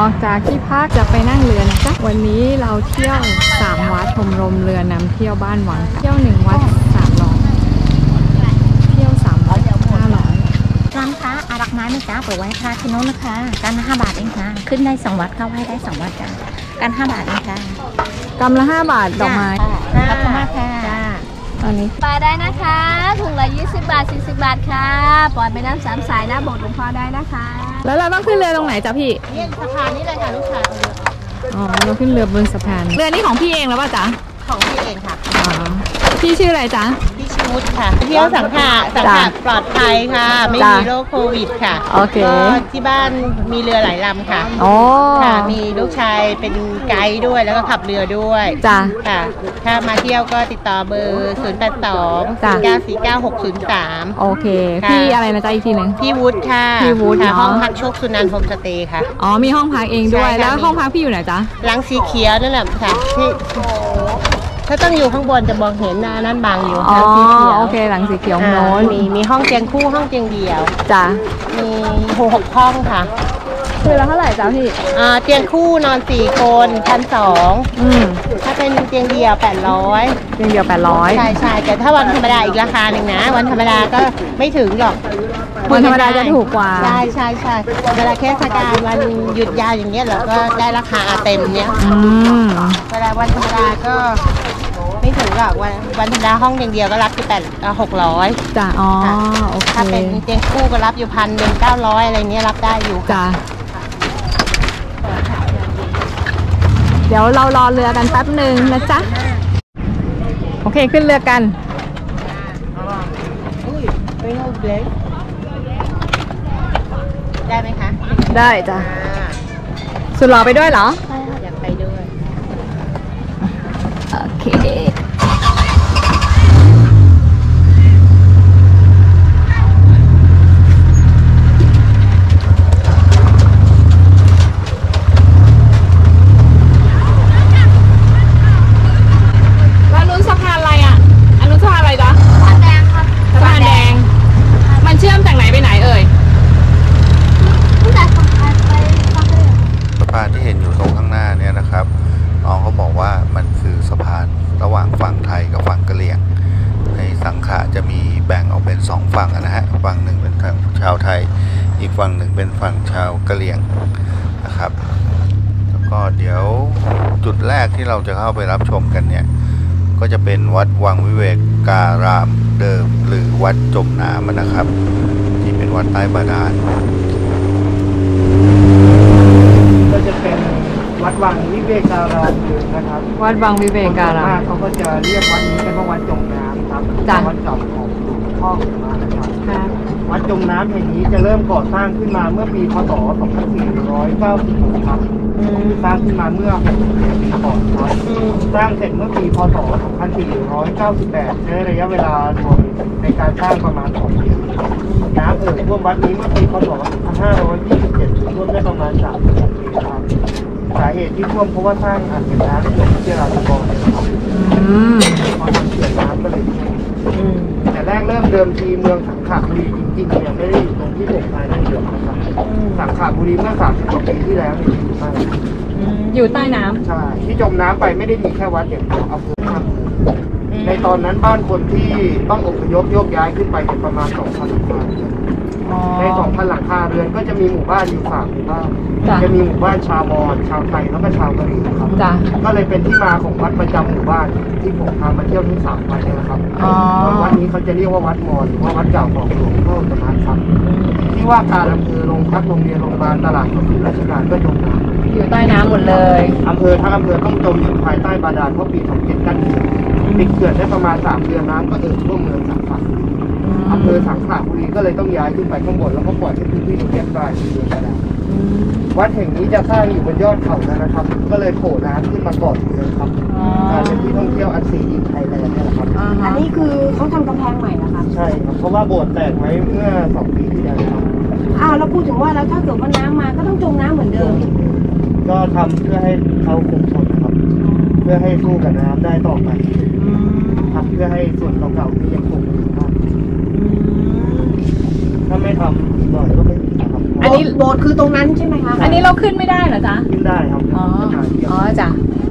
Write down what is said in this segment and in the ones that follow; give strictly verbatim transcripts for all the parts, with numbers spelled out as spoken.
ออกจากที่พักจะไปนั่งเรือนะจ๊ะวันนี้เราเที่ยวสามวัดชมรมเรือนำเที่ยวบ้านวังเที่ยวหนึ่งวัดสามร้อยเที่ยวสามวัดห้าร้อยร้านค้าอารักไม้ไหมจ๊ะเปิดไว้ค่ะที่โน้นนะคะการห้าบาทเองค่ะขึ้นได้สองวัดเข้าให้ได้สองวัดจ้ะการห้าบาทเองค่ะกำละห้าบาทดอกไม้ขอบคุณมากค่ะตอนนี้ปลาได้นะคะถุงละยี่สิบบาทสี่สิบบาทค่ะปล่อยไปน้ำสามสายนะโบสถ์หลวงพ่อได้นะคะแล้วเราต้องขึ้นเรือตรงไหนจ๊ะพี่เนี่ยสะพานนี้เลยค่ะลูกค้าอ๋อเราขึ้นเรือบนสะพานเรือนี้ของพี่เองแล้วป่ะจ๊ะของพี่เองค่ะอ๋อพี่ชื่ออะไรจ๊ะพี่ชื่อวุฒิค่ะเที่ยวสังขะสังขะปลอดภัยค่ะไม่มีโรคโควิดค่ะโอเคก็ที่บ้านมีเรือหลายลำค่ะอ๋อค่ะมีลูกชายเป็นไกด์ด้วยแล้วก็ขับเรือด้วยจ้ะค่ะถ้ามาเที่ยวก็ติดต่อเบอร์ศูนย์ แปด สอง สี่ เก้า สี่ เก้า หก ศูนย์ สามโอเคพี่อะไรนะจ๊ะอีกทีหนึ่งพี่วุฒิค่ะพี่วุฒิห้องพักโชคสุนันท์โฮมสเตย์ค่ะอ๋อมีห้องพักเองด้วยแล้วห้องพักพี่อยู่ไหนจ๊ะหลังสีเขียวนั่นแหละค่ะที่ถ้าต้องอยู่ข้างบนจะมองเห็นนะนั่นบางอยู่หลังสีเขียวโอเคหลังสีเขียวโน้นมีมีห้องเตียงคู่ห้องเตียงเดียวจ้ะมีหกหกห้องค่ะคือละเท่าไหร่จ๊ะพี่อ่าเตียงคู่นอนสี่คนพันสองอืมถ้าเป็นเตียงเดียวแปดร้อยเตียงเดียวแปดร้อยใช่ใช่แต่ถ้าวันธรรมดาอีกราคาหนึ่งนะวันธรรมดาก็ไม่ถึงหรอกวันธรรมดาจะถูกกว่าใช่ใช่ใช่เวลาเทศกาลวันหยุดยาวอย่างเงี้ยเราก็ได้ราคาเต็มเนี้ยเวลาวันธรรมดาก็ไม่ถึงหรอกวันวันธรรมดาห้องเตียงเดียวก็รับที่แปดหกร้อยจ้ะอ๋อโอเคถ้าเป็นเตียงคู่ก็รับอยู่พันหนึ่งเก้าร้อยอะไรเนี้ยรับได้อยู่จ้ะเดี๋ยวเรารอเรือกันแป๊บหนึ่งนะจ๊ะโอเคขึ้นเรือกันได้ไหมคะได้จ้ะสุดหล่อไปด้วยเหรออยากไปด้วยโอเคจะมีแบ่งออกเป็นสองฝั่งนะฮะฝั่งหนึ่งเป็นทางชาวไทยอีกฝั่งหนึ่งเป็นฝั่งชาวกะเหรี่ยงนะครับแล้วก็เดี๋ยวจุดแรกที่เราจะเข้าไปรับชมกันเนี่ยก็จะเป็นวัดวังวิเวกการามเดิมหรือวัดจมน้ำนะครับที่เป็นวัดใต้บาดาลก็จะเป็นวัดวังวิเวการามนะครับวัดวังวิเวการามเขาก็จะเรียกวัดนี้กันว่าวัดจมน้ำครับวัดเก่าของหลวงพ่อมานะครับวัดจมน้ำแห่งนี้จะเริ่มก่อสร้างขึ้นมาเมื่อปีพ.ศ. สองพันสี่ร้อยเก้าสิบหกครับสร้างขึ้นมาเมื่อหกสิบปีก่อนครับสร้างเสร็จเมื่อปีพ.ศ. สองพันสี่ร้อยเก้าสิบแปดใช้ระยะเวลารวมในการสร้างประมาณสองปีน้ำเอ่อท่วมวัดนี้เมื่อปีพ.ศ. สองพันห้าร้อยยี่สิบเจ็ดท่วมได้ประมาณสามสิบปีครับสาเหตุที่ท่วมเพราะว่าสร้างอ่างเก็บน้ำที่หลวงพ่อเจ้าตะกอนนะครับพอทำเขื่อนน้ำก็เลยแต่แรกเริ่มเดิมทีเมืองสังขะบุรีจริงๆเนี่ยไม่ได้อยู่ตรงที่ผมพายนั่งเรือนะครับสังขะบุรีเมื่อสามสิบกว่าปีที่แล้วอยู่ใต้อยู่ใต้น้ำใช่ที่จมน้ำไปไม่ได้มีแค่วัดอย่างเดียวอำเภอท่าในตอนนั้นบ้านคนที่ต้องอพยพโยกย้ายขึ้นไปเป็นประมาณสองพันหลังคาเรือนในสองพันหลังคาเรือนก็จะมีหมู่บ้านอยู่สามหมู่บ้านจะมีหมู่บ้านชาวมอญชาวไทยแล้วก็ชาวกะเหรี่ยงครับก็เลยเป็นที่มาของวัดประจำหมู่บ้านที่ผมพามาเที่ยวทั้งสามวัดนี่นะครับวัดนี้เขาจะเรียกว่าวัดมอญหรือว่าวัดเก่าของหลวงพ่อสมานครับที่ว่าการอำเภอโรงพักโรงเรียนโรงพยาบาลตลาดถนนราชการก็จมน้ำอยู่ใต้น้ำหมดเลยอำเภอทั้งอำเภอต้องจมอยู่ภายใต้บาดาลเพราะปีสองพันเจ็ดกั้นเขื่อนปิดเขื่อนได้ประมาณสามเดือนน้ำก็เอ่อท่วมเมืองสังขะอำเภอสังขะบุรีก็เลยต้องย้ายขึ้นไปข้างบนแล้วก็ปล่อยให้พื้นที่ตรงนี้กลายเป็นเมืองบาดาลวัดแห่งนี้จะสร้างอยู่บนยอดเขานะครับก็เลยโผล่น้ำขึ้นมาก่อนเลยครับเป็นที่ท่องเที่ยวอันซีอินไทยแลนด์นี่แหละครับอันนี้คือเขาทำกำแพงใหม่นะคะใช่ครับเพราะว่าโบสถ์แตกไว้เมื่อสองปีที่แล้วครับอ้าวเราพูดถึงว่าแล้วถ้าเกิดว่าน้ำมาก็ต้องจมน้ำเหมือนเดิมก็ทำเพื่อให้เขาคงทนครับเพื่อให้สู้กับน้ำได้ต่อไปทำเพื่อให้ส่วนเก่าๆที่ยังคงอยู่ได้ถ้าไม่ทำอีกหน่อยก็ไม่มีครับอันนี้โบสถ์คือตรงนั้นใช่ไหมคะอันนี้เราขึ้นไม่ได้เหรอจ๊ะขึ้นได้ครับอ๋อ อ๋อจ้ะ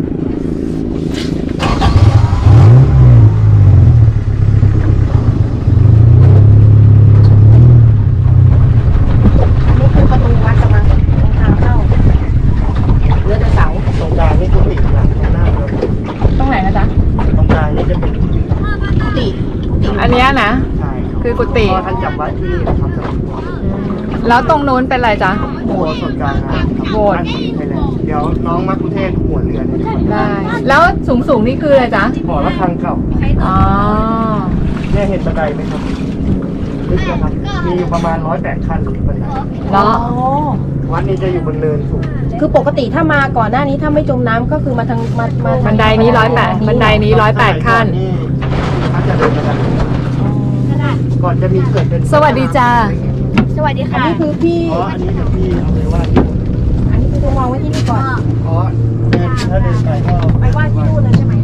นี่คือประตูวัดกำลังตรงทางเข้าเหลือแต่เสาตรงกลางนี่กุฏิหลังตรงหน้าเลยตรงไหนนะจ๊ะตรงกลางนี่จะเป็นกุฏิกุฏิอันเนี้ยนะใช่รับคือกุฏิเพราะท่านจำวัดที่นี่นะครับแล้วตรงนู้นเป็นอะไรจ๊ะโบสถ์ส่วนกลางนะครับโบสถ์ท่านไทยแลนด์เดี๋ยวน้องมักคุเทศหัวเรือเนี่ยได้ แล้วสูงสูงๆนี่คืออะไรจ๊ะหอระฆังเก่าอ๋อเนี่ยเห็นบันไดไหมครับลึกนะครับมีอยู่ประมาณร้อยแปดขั้นบันไดแล้ววัดนี้จะอยู่บนเนินสูงคือปกติถ้ามาก่อนหน้านี้ถ้าไม่จมน้ำก็คือมาทางมามาทางบันไดนี้ร้อยแปดบันไดนี้ร้อยแปดขั้นนี่ถ้าจะเดินมาทางนี้ก่อนจะมีเกิดเป็นสวัสดีจ้าสวัสดีอันค่ะนี้คือพี่อ๋ออันนี้เดี๋ยวพี่เอาไปไหว้ที่อันนี้คือจะวางไว้ที่นี่ก่อนอ๋อเดินถ้าเดินไปก็ไปไหว้ที่นู่นเลยใช่ไหม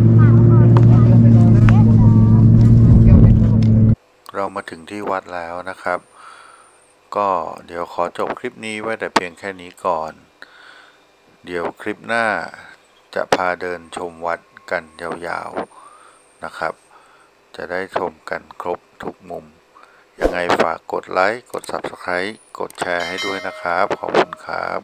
เรามาถึงที่วัดแล้วนะครับ ก็เดี๋ยวขอจบคลิปนี้ไว้แต่เพียงแค่นี้ก่อน เดี๋ยวคลิปหน้าจะพาเดินชมวัดกันยาวๆนะครับ จะได้ชมกันครบทุกมุม ยังไงฝากกดไลค์ กด ซับสไครบ์ กดแชร์ให้ด้วยนะครับ ขอบคุณครับ